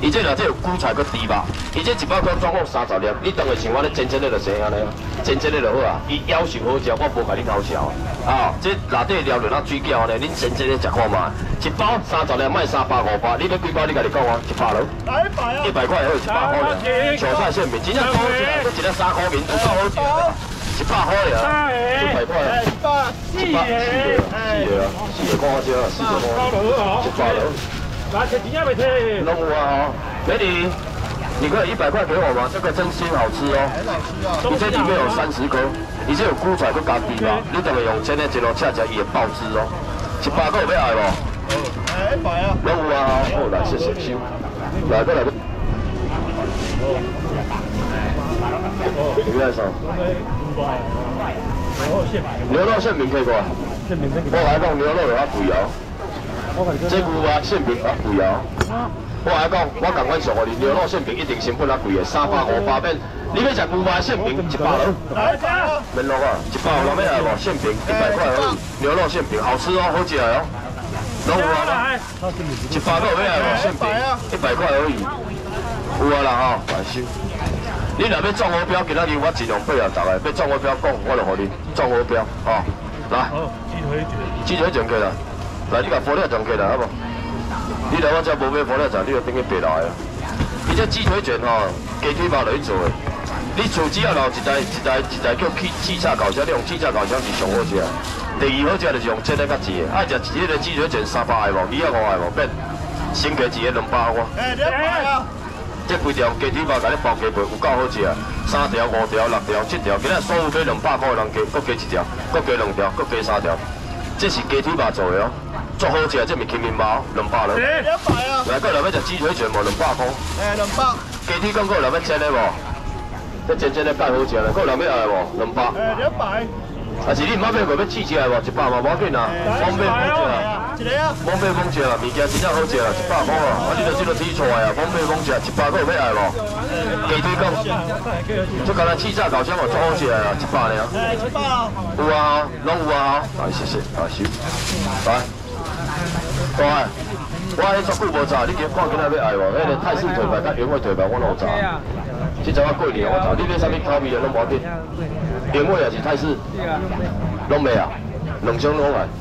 伊这若这有韭菜佮猪肉，伊这1包块总共30粒，你当下像我咧煎的就生安尼啊，煎的就好啊。伊夭寿好食，我无甲你偷笑啊。这内底料软啊水饺呢，恁煎的食看嘛。1包30粒，卖350，你要几包？你家己讲啊，100咯。100块好，100块尔。韭菜馅饼真正好食，佮一粒3块面，有够好食。100块尔，100块啊。4个啊，4个看我少啊，4个看我。100咯。 拿钱钱也没退。 弄我啊，美女，你可以100块给我吗？这个真心好吃哦。你这里面有30颗，你这有菇菜佮加猪肉，你等下用煎的一路吃伊会爆汁哦。100个有要爱无？100啊。弄有啊，好来谢谢收。来过来。你要啥？牛肉馅饼可以不？我来讲牛肉有较贵哦。这牛肉馅饼较贵哦。我来讲，我共阮上互你，牛肉馅饼一定成本较贵的，350免。你要食牛肉馅饼100咯。免落啊，100有人要来无？馅饼100块而已，牛肉馅饼好吃哦，好食哦。拢有啊，100个有要来无？馅饼100块而已，有啊啦吼，来收。你若要中好标，今仔日我尽量配合大家，要中好标讲，我就互你中好标，吼，来。鸡腿卷起来，来你甲火料卷起来好无？你来我这无买火料酱，你就等于白来啊。伊这鸡腿卷吼，鸡腿肉落去做的。你厝只要留一台叫气炸烤箱，你用气炸烤箱是上好食。第二好食就是用煎的较济的，爱食一个鸡腿卷300个无，250个无变，先加一个200我。200啊！这规条鸡腿肉甲你包鸡皮有够好食，3条、5条、6条、7条，今仔所有买200块的人加，搁加1条，搁加2条，搁加3条。这是鸡腿肉做的哦，足好食，这毋是轻面包，200了。200啊！来，搁来要食鸡腿卷无？200块。200。鸡腿讲搁来要煎的无？这煎的介好食咧，搁来要来无？200。200。啊是你唔好买过要试起来无？100嘛，无要紧啊，方便方食啊。一个啊。方便方食啊，物件真正好食啊，100块啊。啊，你著即个睇出来啊，方便方食，100块有要来无？鸡腿讲，这敢若气炸烤箱哦，足好食啊，100尔。100啊。有啊，拢有啊。来，谢谢，啊收。来，大海，我迄足久无炸，你今看今仔要爱无？迄个泰式腿排甲原味腿排我拢有炸。即阵我过年我炸，你买啥物口味啊？拢无要紧。原味也是泰式，拢袂啊，2种拢来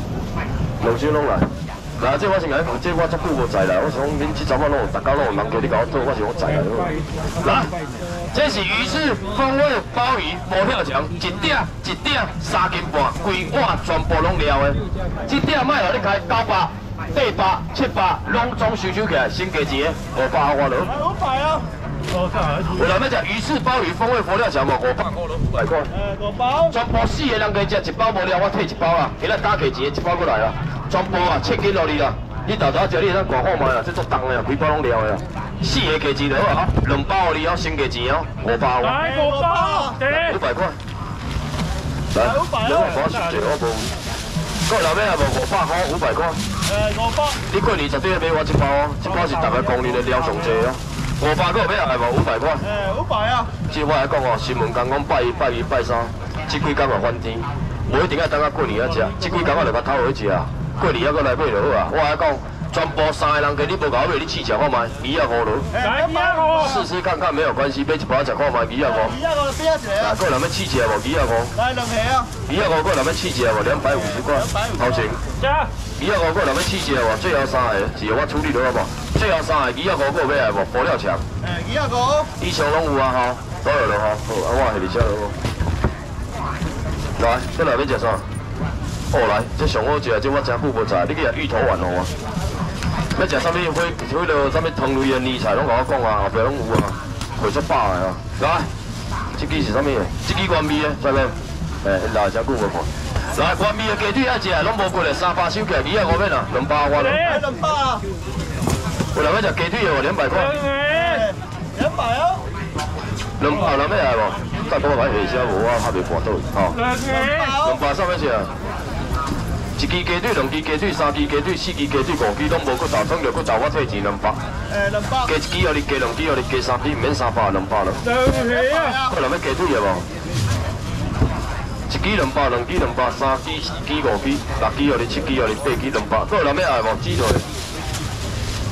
，2种拢来。嗱，这我先来讲，这我足久无在啦。我想恁即阵我拢有，逐家拢有人叫你甲我做，我想我在来好。来，这是鱼翅风味鲍鱼佛跳墙，一鼎3斤半，规碗全部拢了的。这鼎卖互你开900、800、700，拢总收起来，先加一个500我落。500啊！有人要食鱼翅鲍鱼风味佛跳墙无？500块咯，500块。5包。全部4个人加食，1包无了，我退1包啦。今仔加加钱，1包过来啦。全部啊，7斤落去啦。你豆豆食，你会当看好卖啦，这足重的啊，规包拢了的啦。4个加钱就好啊，2包互你哦，先加钱哦，5包。来5包，500块。来，500啊。我实际我无。个人要来无？500块，500块。500。你过年绝对要买我1包哦，1包是大家公认的料上济哦。500个要来无？500块。500啊。即我来讲哦，新闻讲拜1、拜2、拜3，即几工就翻天，无一定要等到过年才食，即几工我就甲偷去食啊。过年还搁来买就好啊。我来讲，全部3个人给你无搞买，你试食看卖，250落。来250。试试看看没有关系，买1包食看卖，250。250边仔一个啊？来，个人要试食无？250。来2个啊。250个人要试食无？250块。头前。250个人要试食无？最后3个是由我处理落好无？最后3个250个要来无？佛跳墙。250。以上拢有啊吼，都有了吼。好，啊我下面写落好。来，再来要食啥？哦来，这上好食，这我真久无食，你去食芋头丸哦。要食啥物火落啥物汤类的泥菜，拢甲我讲啊，后壁拢有啊，会足饱的啊。来，这支是啥物的？这支原味的，知无？来真久无看。来，原味的鸡腿爱食，拢无贵的，300收起来，250免啊，200我咯。200啊。有人要食鸡腿的无？200块。200啊。200人要来无？再给我买下车，无我还袂搬倒去，吼。200啥物事啊？1支鸡腿、2支鸡腿、3支鸡腿、4支鸡腿、5支拢无搁倒，总着搁找我退钱200。200。加1支互你，加2支互你，加3支免300，200咯。过来要鸡腿的无？1支200、2支200、3支、4支、5支、6支互你，7支互你，8支200。过来要来无？鸡腿。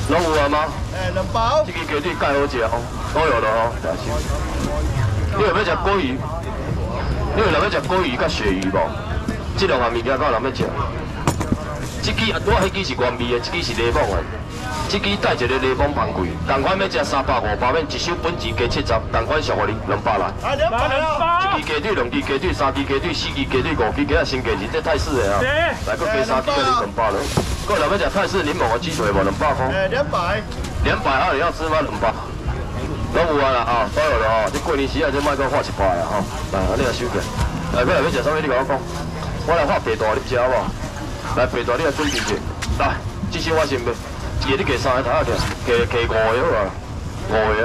拢有啊吗？ 2包。 这个鸡腿介好食哦，都有了哦，大小。你有要食鲑鱼？你有人要食鲑鱼甲鳝鱼无？这两项物件敢有人要食？这支我迄支是原味的，这支是柠檬的。这支带一个柠檬香桂，同款要食300、500面，一手本钱加70，同款俗互你200来。 啊，200啊！ 一支鸡腿、2支鸡腿、3支鸡腿、4支鸡腿、5支鸡仔新价钱，这泰式的啊。来，搁加3支，给你200了。搁有人要食泰式柠檬的鸡腿无？200块。 200。 200啊，你要吃吗？200。拢有啊啦，哈，都有了哈。这过年时啊，这卖搁画100啊，哈。来，你来收起。来，过来要食啥物？你甲我讲。我来画白大，你食好无？来，白大你来准备者。来，这些我先买。一个你加3个台仔起，加5个好啊，5个啊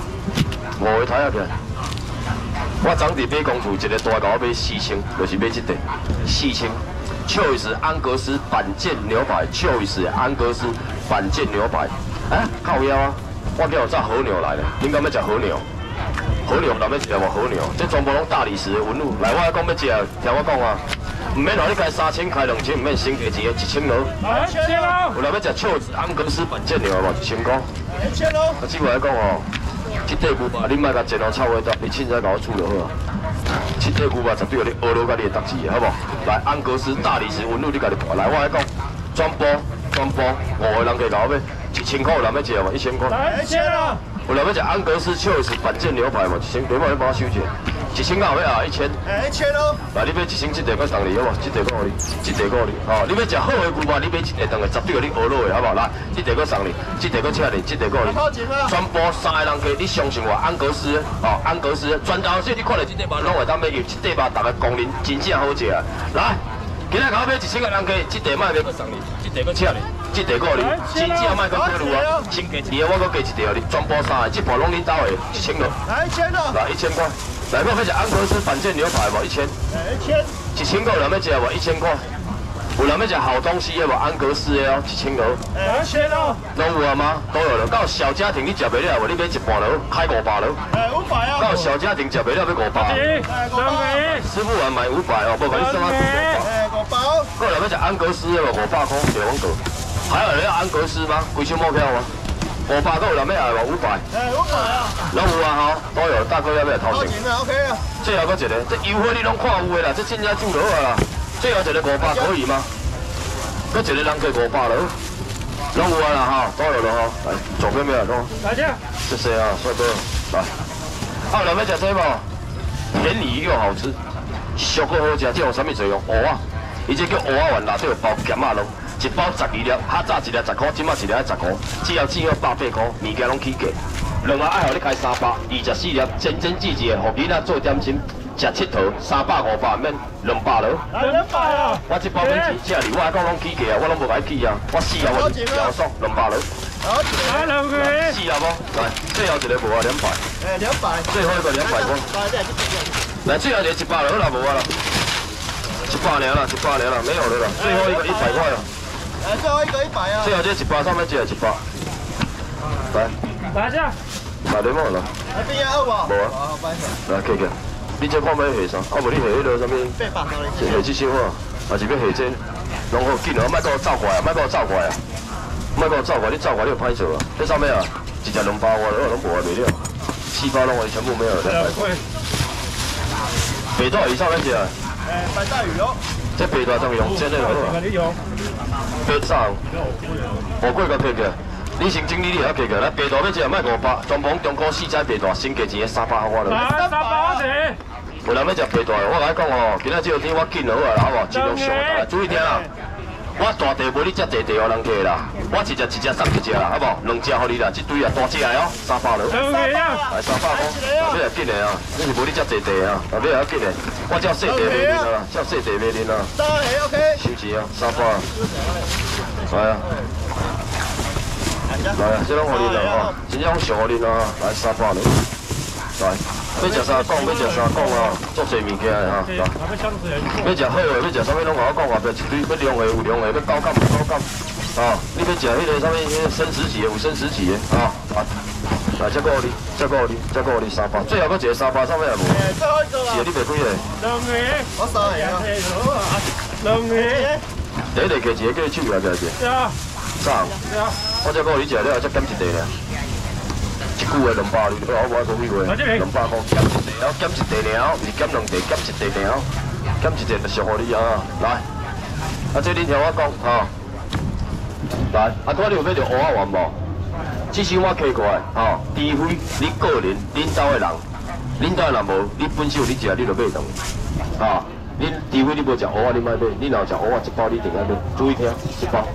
，5个台仔起。我昨伫买公厝，一个大狗买4000，就是买这块4000。Choice 安格斯板腱牛排 ，Choice 安格斯板腱牛排。啊，靠腰啊！我叫有炸和牛来了，恁敢要食和牛？和牛人要食无和牛？这全部拢大理石的纹路。来，我讲要食，听我讲啊，唔免话你开3000，开2000，唔免先价钱，1000咯。1000咯。有人要食Choice安格斯板腱牛无？1000块。1000咯。啊，只我来讲哦，这块牛排你莫甲煎到臭味道，你凊彩甲我煮就好啊。这块牛排绝对有你学落甲你的特质的，好不？来，安格斯大理石纹路，你家己看。来，我来讲，全部5个人加搞买，1000块有人要食无？1000块。1000啊！有人要食安格斯Choice板腱牛排无？1000，你帮我收起。1000块有要啊？1000。1000咯。来，你买1000这块搁送你好无？这块搁互你，这块搁互你。哦，你要食好的牛排，你买这块当个绝对有你学落的，好不好？来，这块搁送你，这块搁请你，这块搁互你。全部3个人加，你相信我，安格斯哦，安格斯全家所以你看到这块肉拢会当买，因为这块肉大家公认真正好食啊！来。今仔甲我买1000个人加，这块卖袂搁送你，这块搁请你，这块搁你，真正卖搁退路啊！先加一个，我搁加一块你，全部3个，这盘拢恁兜的，1000个。来1000咯。来1000块，来我要食安格斯板腱牛排无？1000。1000个有人要食无？1000块。有人要食好东西的无？安格斯的哦，1000个。1000咯。拢有啊吗？都有了。到小家庭你食袂了无？你买一盘了，开500了。500啊。到小家庭食袂了要500。师傅还卖500哦，不可以算啊。5包。个人要食安格斯的无？500块，小王哥。还有人要安格斯吗？几箱毛票吗？500个有人要来无？500。500啊。拢有啊吼，都有。大哥要不要掏钱？OK 啊。最后搁一个，这优惠你拢看有的啦，这真正做落啊啦。最后一个500可以吗？搁一个人加500了。拢有啊啦哈，都有了哈。来，左边没有讲。来这。谢谢啊，帅哥。来。啊，有人要食这无？便宜又好吃，俗个好食，这有啥物作用？蚵仔，伊这叫蚵仔丸啦，这有包咸仔咯，一包12粒，较早一粒10块，今仔一粒10块，只要只要180块，物件拢起价。两盒爱互你开300，24粒，真真季节，互囡仔做点心，食佚佗，300、500免200咯。200啊！我这包免钱，这里我还讲拢起价啊，我拢无甲伊起啊，我4盒我超爽200咯。来2个。4盒无？来，最后一个无啊200。200。最后一个200块。来，最后一个100了，啦无啊啦。100了啦，100了啦，没有了啦，最后一个100块了。最后一个100啊。最后这100上面这个100。来。来这。来你冇啦。来边啊？有无？无啊。来，客客，你这看要下啥？啊无你下迄个啥物？下这小啊，还是要下这？拢好紧哦，莫给我走过来，莫给我走过来啊！莫给我走过来，你走过来你有歹做啊！这上面啊，一只2包我拢无卖了，4包拢全部没有200块。北大鱼上面吃啊？白带鱼哦。这北大怎么用？真的好啊。北上，我贵个客客。你先整理你遐客客，来白大要食卖500，全部中国4只白大，新价钱300块了。300块。有人要食白大的，我甲你讲哦，今仔这天我紧就好啊，好无？尽量上来，注意听啊！我大地无你遮地地互人客啦，我一只送一只啦，好无？2只互你啦，一堆啊，大只的哦，300了。来300块，后尾要紧的啊，你是无你遮地地啊，后尾要紧的，我叫细地卖恁啦，叫细地卖恁啦。OK。收钱啊，300。来啊！来啊，这拢互恁啦吼，真正上互恁啦，来300了。来，要食啥讲，要食啥讲啊，足侪物件的哈。来，要食好的，要食啥物拢甲我讲话，别一堆，要凉的有凉的，要高感有高感。啊，你要食迄个啥物，迄个生食级的有生食级的啊。来，再过你，再过你，再过你300，最后搁一个300，上面也无。最后一个啦。是你卖几个？2个。我3个啊。2个。第一个加一个，叫你手来加一个。是啊。上。是啊。 我这个你食了，再减一袋尔。一句话200，你不好我讲几话？200块减一袋，然后减一袋了，不是减2袋，减一袋了，减一袋就属乎你啊！来，啊这恁听我讲吼，来，啊拄你有买着蚵仔丸无？这些我开过来，吼，除非你个人恁兜的人，恁兜的人无，你本身有你食，你就买顿，啊，恁除非你无食蚵仔，你莫买，你若有食蚵仔，一包你一定要买，注意听，一包。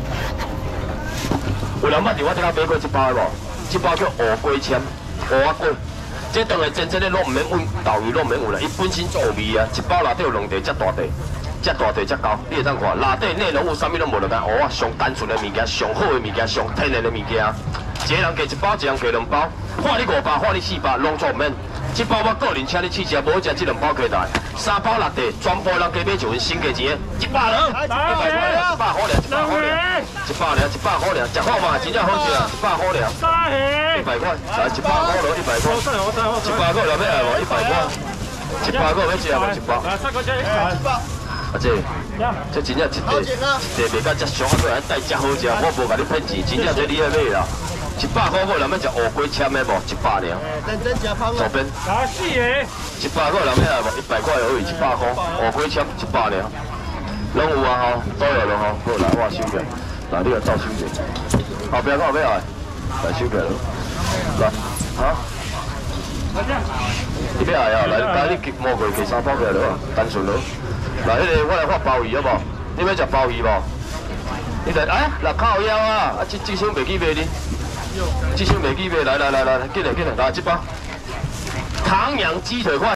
有人捌伫我这甲买过一包的无？这包叫蚵龟签，蚵仔龟，这当然真正的拢唔免温豆油，拢唔免有啦，伊本身做有味啊，一包内底有2袋，遮大袋。遮大地遮高，你会当看内底内容有啥物拢无就干，蚵仔上单纯的物件，上好的物件，上天然的物件。一个人加一包，一人加2包，换你500，换你400，拢做唔免。这包我个人请你试食，无食这2包起来，3包内底全部人加买就阮新价钱，100了，100块了，100块了，100块了，100了，100块了，食好嘛，真正好食，100块了，100块，来100块了，100块，100块了要来无？100块，100块要食无？1包。啊这真正一袋卖到遮俗，啊，还带遮好食，我无甲你骗钱，真正这你要买啦。100块个人要食蚵龟签的无？100了。左边。啊是诶。100块人要来无？100块而已，100块。蚵龟签100了。拢有啊吼，都有了吼，好来我收起来，来你个照收起来。后壁看后壁来，来收起来咯。来，哈？你要来啊？来，你摸过去3包起来咯，单纯咯。来，迄个我来发鲍鱼好无？你要食鲍鱼无？你来哎，来靠腰啊！啊，这箱袂记卖哩，这箱袂记卖，来，进来，来，这包唐扬鸡腿块。